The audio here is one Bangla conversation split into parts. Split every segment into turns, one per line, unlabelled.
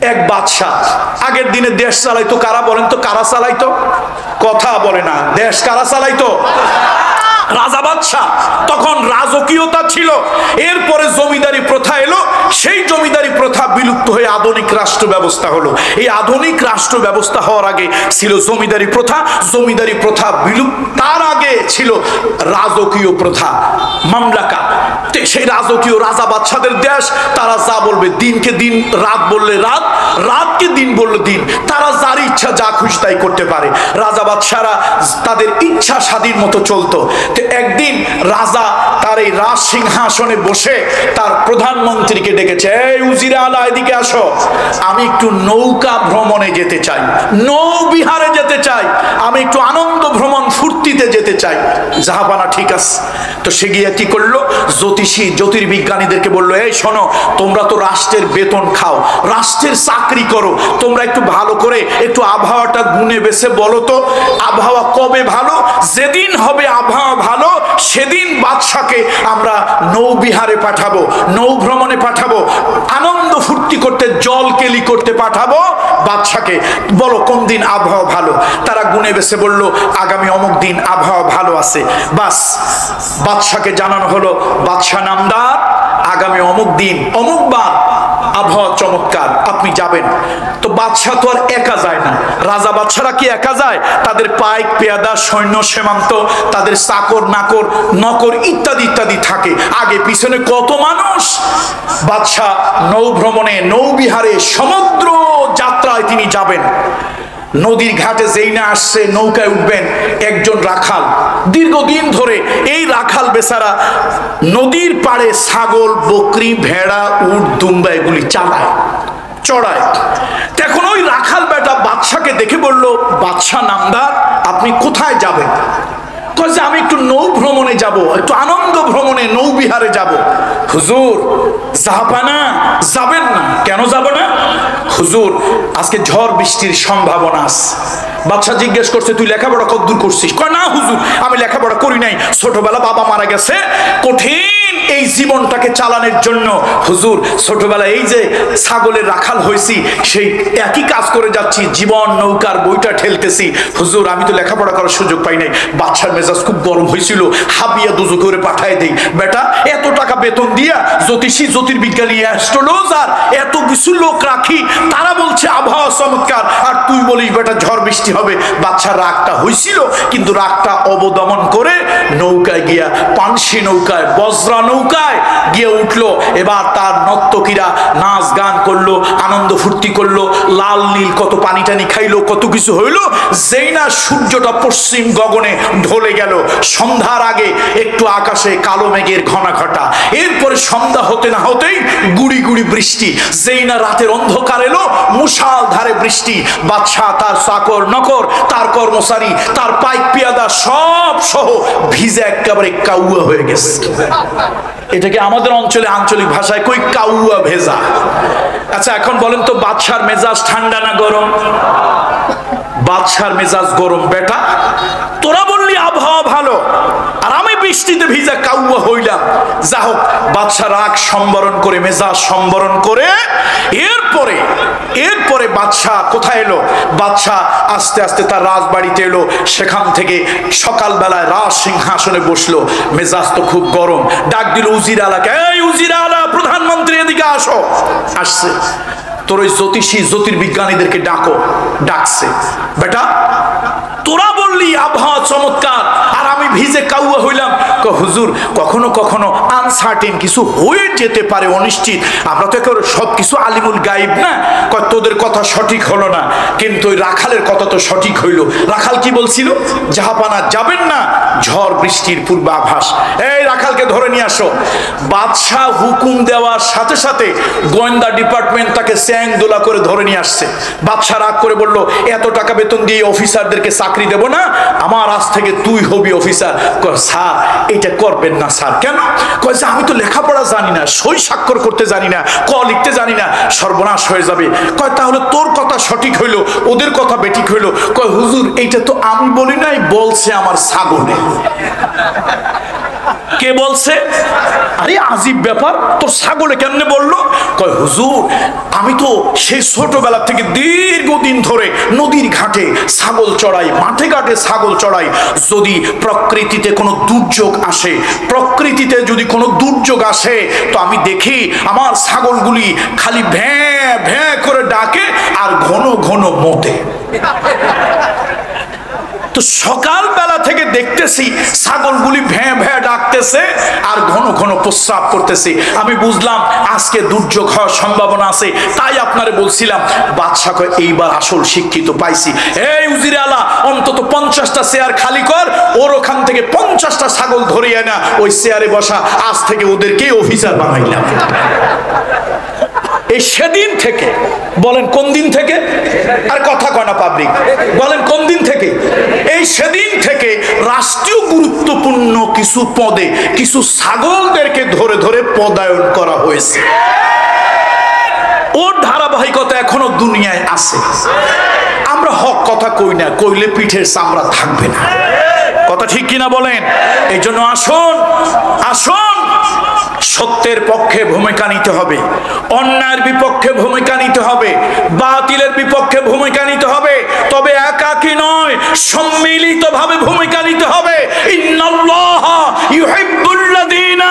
এক বাদশাহ, আগের দিনে দেশ চালাইতো কারা বলেন তো? কারা চালাইতো? কথা বলে না। দেশ কারা চালাইতো? রাজা বাদশাহ। তখন রাজকীয়তা ছিল, এরপরে জমিদারি প্রথা এলো, সেই জমিদারি প্রথা বিলুপ্ত হয়ে আধুনিক রাষ্ট্র ব্যবস্থা হলো। এই আধুনিক রাষ্ট্র ব্যবস্থা হওয়ার আগে ছিল জমিদারি প্রথা, জমিদারি প্রথা বিলুপ্ত, তার আগে ছিল রাজকীয় প্রথা, মামলাকা। সেই রাজকীয় রাজা বাদশাদের দেশ, তারা যা বলবে, দিনকে দিন, রাত বললে রাত, রাতকে দিন বললে দিন, তারা যার ইচ্ছা যা খুশি তাই করতে পারে। রাজা বাদশারা তাদের ইচ্ছা স্বাধীন মতো চলতো। তো একদিন রাজা তার এই রাজ সিংহাসনে বসে তার প্রধানমন্ত্রীকে ডেকেছে, এই উজিরে আলা এদিকে আসো, আমি একটু নৌকা ভ্রমণে যেতে চাই, নৌবিহারে যেতে চাই, আমি একটু আনন্দ ভ্রমণ ফুর্তিতে যেতে চাই। জাহাপানা ঠিক আছে। তো সে গিয়ে কি করলো, জ্যোতিষী জ্যোতির্বিজ্ঞানীদেরকে বললো, এই শোনো, তোমরা তো রাষ্ট্রের বেতন খাও, রাষ্ট্রের চাকরি করো, তোমরা একটু ভালো করে একটু আবহাওয়াটা গুনে বেছে বলো তো, আবহাওয়া কবে ভালো? যেদিন হবে আবহাওয়া ভালো, সেদিন বাদশাকে আমরা নৌবিহারে পাঠাবো, নৌ ভ্রমণে পাঠাবো, আনন্দ ফুর্তি করতে, জল কেলি করতে পাঠাবো বাদশাকে। বলো কোন দিন আবহাওয়া ভালো? তারা গুনে বেছে বললো, আগামী অমুক দিন আবহাওয়া ভালো আছে। বাস, বাদশাকে জানানো হলো, বাদশা নামদার, আগামী অমুক দিন অমুক বার আবহাওয়া চমৎকার, আপনি যাবেন। তো বাদশাহ তো আর একা যায় না, রাজা বাদশারা কি একা যায়? তাদের পাইক পেয়াদা, সৈন্য সীমান্ত, তাদের চাকর নাকর নকর ইত্যাদি ইত্যাদি থাকে, আগে পিছনে কত মানুষ। বাদশাহ নৌ ভ্রমণে, নৌবিহারে, সমুদ্র যাত্রায় তিনি যাবেন। নদীর ঘাটে যেই না আসছে, নৌকায় উঠবেন একজন রাখাল, দীর্ঘদিন ধরে এই রাখাল বেচারা নদীর পাড়ে ছাগল, বকরি, ভেড়া, উট, দুম্বা এগুলি চালায়, চড়ায়। এখন ওই রাখাল বেটা বাদশাকে দেখে বলল, বাদশা নামদার, আপনি কোথায় যাবেন? কইছে, আমি একটু নৌ ভ্রমণে যাব, একটু আনন্দ ভ্রমণে, নৌবিহারে যাব। হুজুর, জাহাপানা যাবেন না? কেন যাব না? হুজুর, আজকে ঝড় বৃষ্টির সম্ভাবনা আছে। বাদশা জিজ্ঞেস করছে, তুই লেখাপড়া কতদূর করছিস? কয়, না হুজুর, আমি লেখাপড়া করি নাই, ছোটবেলা বাবা মারা গেছে, কঠিন এই জীবনটাকে চালানোর জন্য হুজুর ছোটবেলা এই যে ছাগলের রাখাল হয়েছি, সেই একই কাজ করে যাচ্ছি, জীবন নৌকার বইটা ঠেলতেছি। হুজুর, আমি তো লেখাপড়া করার সুযোগ পাই নাই। বাদশার মেজাজ খুব গরম হয়েছিল, হাবিয়া দুজো করে পাঠায় দেই, বেটা এত টাকা বেতন দিয়া জ্যোতিষী, জ্যোতির্বিজ্ঞানী, অ্যাস্ট্রোলজার এত কিছু লোক রাখি, তারা বলছে আবহাওয়া চমৎকার, আর তুই বলিস বেটা ঝড় বৃষ্টি হবে। বাদশার রাগটা হয়েছিল, কিন্তু রাগটা অবদমন করে নৌকায় গিয়া, পানসি নৌকায়, বজ্রা নৌকায় গিয়ে উঠলো। এবার তার নর্তকীরা নাচ গান করলো, আনন্দ ফুর্তি করলো, লাল নীল কত পানি টানি খাইলো, কত কিছু হইলো। যেই না সূর্যটা পশ্চিম গগনে ঢলে গেল, সন্ধ্যার আগে একটু আকাশে কালো মেঘের ঘনা ঘটা, এরপরে সন্ধ্যা হতে না হতেই গুড়ি গুড়ি বৃষ্টি। যেই না রাতের অন্ধকার এলো, মুষালধারে বৃষ্টি। বাদশাহ, তার চাকর নকর, তার কর্মচারী, তার পাইক পিয়াদা সব সহ ভিজে একেবারে কাউয়া হয়ে গেছে। এটাকে আমাদের অঞ্চলে আঞ্চলিক ভাষায় কই কাউয়া ভেজা। আচ্ছা, এখন বলেন তো, বাদশার মেজাজ ঠান্ডা না গরম? বাদশার মেজাজ গরম। বেটা, তোরা বললি আবহাওয়া ভালো, আর আমি বৃষ্টিতে ভিজা কাউয়া হইলাম। যা হোক, বাদশা রাগ সম্বরণ করে, মেজাজ সম্বরণ করে, এরপরে বাদশা কোথায় এলো? বাদশা আস্তে আস্তে তার রাজবাড়িতে এলো। সেখান থেকে সকালবেলায় রাজ সিংহাসনে বসলো। মেজাজ তো খুব গরম। ডাক দিল উজির আলাকে, এই উজির আলা, প্রধানমন্ত্রী এদিকে আসো। আসছে। তোর ওই জ্যোতিষী জ্যোতির্বিজ্ঞানীদেরকে ডাকো। ডাকছে। বেটা, তোরা বললি আবহাওয়া চমৎকার, আর আমি ভিজে কাউয়া হইলাম। হুজুর, কখনো কখনো আনসার্টেন কিছু হয়ে যেতে পারে, অনিশ্চিত। আমরা তো সব কিছু আলিমুল গাইব না। তোদের কথা সঠিক হলো না, কিন্তু ওই রাখালের কথা তো সঠিক হইল। রাখাল কি বলছিল? জাহাপানা যাবেন না, ঝড় বৃষ্টির পূর্বাভাস। এই রাখালকে ধরে নিয়ে আসো। বাদশাহ হুকুম দেওয়ার সাথে সাথে গোয়েন্দা ডিপার্টমেন্ট তাকে চ্যাং দোলা করে ধরে নিয়ে আসছে। বাদশাহ রাগ করে বলল, এত টাকা বেতন দিয়ে অফিসারদেরকে চাকরি দেব না, আমার আজ থেকে তুই হবি অফিসার। স্যার, এটা করবেন না স্যার। কেন? কয়েছে, আমি তো লেখাপড়া জানি না, সই স্বাক্ষর করতে জানি না, ক লিখতে জানি না, সর্বনাশ হয়ে যাবে। কয়, তাহলে তোর কথা সঠিক হইলো, ওদের কথা বেঠিক হইলো। কয়, হুজুর, এইটা তো আমি বলি নাই, বলছে আমার ছাগলে। কে বলছে? আরে আজীব ব্যাপার, তোর ছাগলে কেমনে বললো? কয় হুজুর, আমি তো সেই ছোটবেলা থেকে দীর্ঘদিন ধরে নদীর ঘাটে ছাগল চড়াই, মাঠে ঘাটে ছাগল চড়াই। যদি প্রকৃতিতে কোনো দুর্যোগ আসে, প্রকৃতিতে যদি কোনো দুর্যোগ আসে, তো আমি দেখি আমার ছাগলগুলি খালি ভ্যাঁ ভ্যাঁ করে ডাকে আর ঘন ঘন মোটে। তো সকালবেলা থেকে দেখতেছি ছাগলগুলি ভ্যাঁ ভ্যাঁ ডাকতেছে আর ঘন ঘন প্রস্রাব করতেছে। আমি বুঝলাম আজকে দুর্যোগ হওয়ার সম্ভাবনা আছে, তাই আপনারে বলছিলাম। বাদশা কয় এইবার আসল শিক্ষিত পাইছি। এই উজিরে আলা, অন্তত 50টা চেয়ার খালি কর, ওর ওখান থেকে 50টা ছাগল ধরিয়ে না ওই চেয়ারে বসা, আজ থেকে ওদেরকে অফিসার বানাইলাম। এই সেদিন থেকে, বলেন কোন দিন থেকে? আর কথা কয় না পাবলিক, বলেন কোন দিন থেকে? এই সেদিন থেকে রাষ্ট্রীয় গুরুত্বপূর্ণ কিছু পদে কিছু ছাগলদেরকে ধরে ধরে পদায়ন করা হয়েছে। ওর ধারাবাহিকতা এখনো দুনিয়ায় আছে। আমরা হক কথা কই না, কইলে পিঠের চামড়া থাকবে না। কথা ঠিক কিনা বলেন? এই জন্য আসুন আসুন, সত্যের পক্ষে ভূমিকা নিতে হবে, অন্যায়ের বিপক্ষে ভূমিকা নিতে হবে, বাতিলের বিপক্ষে ভূমিকা নিতে হবে। তবে একাকী নয়, সম্মিলিতভাবে ভূমিকা নিতে হবে। ইন্নাল্লাহা ইউহিব্বুল্লাযীনা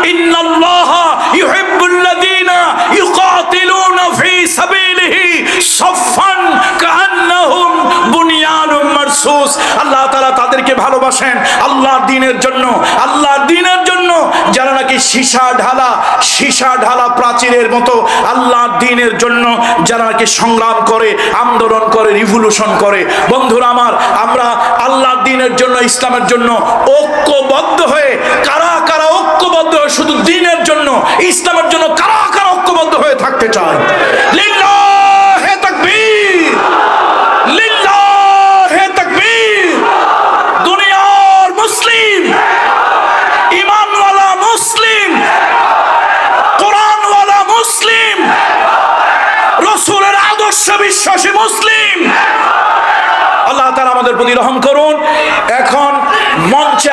ইউকাতিলুনা ফী সাবিলিহি সাফফান কাআন্নাহুম বুনিয়ানুম মারসুস। আল্লাহ তাআলা তাদেরকে ভালোবাসেন আল্লাহর দ্বীনের জন্য, আল্লাহর দ্বীনের জন্য, যারা নাকি সীসা ঢালা প্রাচীরের মতো আল্লাহর দ্বীনের জন্য যারা নাকি সংগ্রাম করে, আন্দোলন করে, রিভলিউশন করে। বন্ধুরা আমার, আমরা আল্লাহর দ্বীনের জন্য, ইসলামের জন্য ঐক্যবদ্ধ হয়ে, কারা কারা ঐক্যবদ্ধ হয়ে শুধু দ্বীনের জন্য, ইসলামের জন্য কারা কারা ঐক্যবদ্ধ হয়ে থাকতে চায়? লিল্লাহে তাকবীর, লিল্লাহে তাকবীর। দুনিয়ার মুসলিম, ইমানওয়ালা মুসলিম, কোরআনওয়ালা মুসলিম, রাসূলের আদর্শ বিশ্বাসী মুসলিম, আল্লাহ তাআলা আমাদের প্রতি রহম করুন। এখন মঞ্চে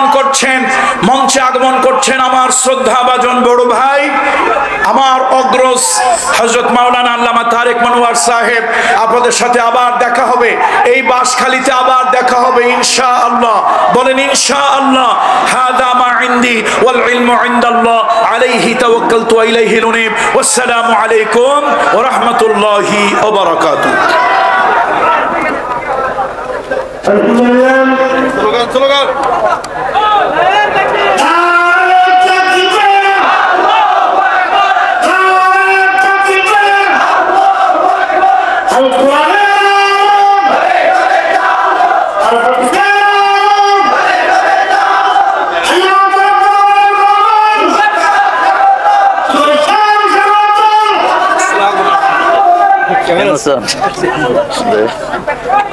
আগমন করছেন আমার শ্রদ্ধাভাজন বড় ভাই, আমার অগ্রজ হযরত মাওলানা আল্লামা তারেক মনোয়ার সাহেব। আপনাদের সাথে আবার দেখা হবে, এই বাঁশখালীতে আবার দেখা হবে ইনশাআল্লাহ। বলেন ইনশাআল্লাহ। হাদা মা ইনদি ওয়াল ইলমু ইনদাল্লাহ, আলাইহি তাওয়াক্কালতু ওয়া ইলাইহি উনীব। ওয়াসসালামু আলাইকুম ওয়া রাহমাতুল্লাহি ওয়া বারাকাতুহু। স্লোগান
কেমন আছেন?